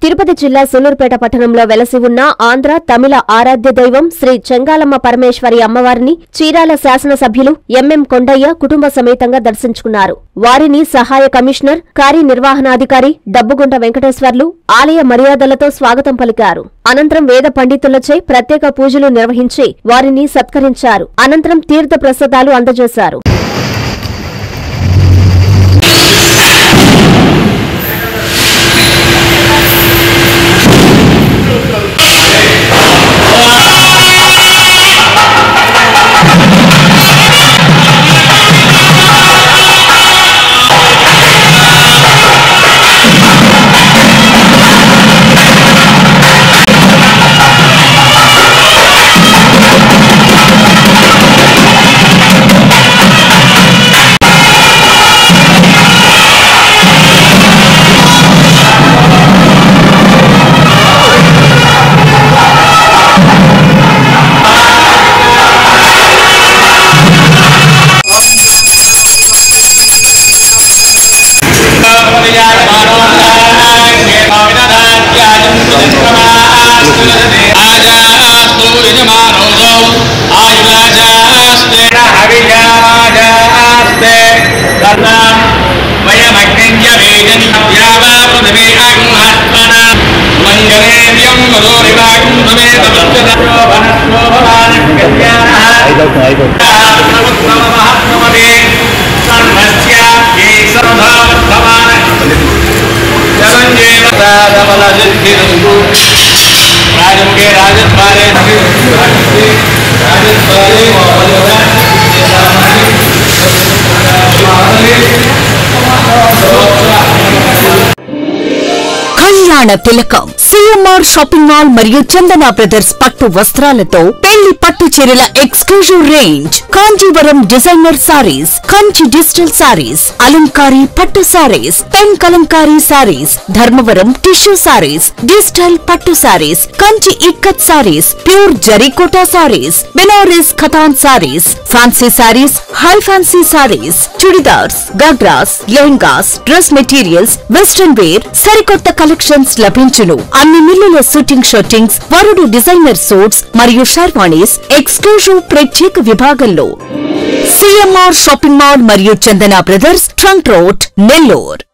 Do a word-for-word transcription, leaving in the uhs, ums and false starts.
తిరుపతి జిల్లా సూలూరుపేట పట్టణంలో వెలసి ఉన్న ఆంధ్ర తమిళ ఆరాధ్య దైవం శ్రీ చెంగాలమ్మ పరమేశ్వరి అమ్మవారిని చీరాల శాసనసభ్యులు ఎంఎం కొండయ్య కుటుంబ సమేతంగా దర్శించుకున్నారు. వారిని సహాయ కమిషనర్, కార్యనిర్వహణాధికారి డబ్బుగుంట వెంకటేశ్వర్లు ఆలయ మర్యాదలతో స్వాగతం పలికారు. అనంతరం వేద పండితులచే ప్రత్యేక పూజలు నిర్వహించి వారిని సత్కరించారు. అనంతరం తీర్థ ప్రసాదాలు అందజేశారు. కళ్యాణ తిలకం సిఎంఆర్ షాపింగ్ మాల్ మరియు చందన బ్రదర్స్ పట్టు వస్త్రాలతో పెళ్లి పట్టు చీరల exclusive range, Kanjeevaram designer sarees, Kanchi digital sarees, అలంకారీ పట్టు sarees, pen Kalamkari sarees, Dharmavaram tissue sarees, digital పట్టు sarees, Kanchi ikkat sarees, pure జరీకోటా sarees, Banaras Katan sarees, fancy sarees, high fancy sarees, chudidars, ghagras, lehengas, dress materials, western wear, సరికొత్త కలెక్షన్స్ లభించును. అన్ని మిల్లుల షూటింగ్ షూటింగ్స్, వరుడు డిజైనర్ సూట్స్ మరియు షర్వాణీస్ ఎక్స్క్లూజివ్ ప్రత్యేక విభాగంలో సిఎంఆర్ షాపింగ్ మాల్ మరియు Chandana brothers trunk road, Nellore.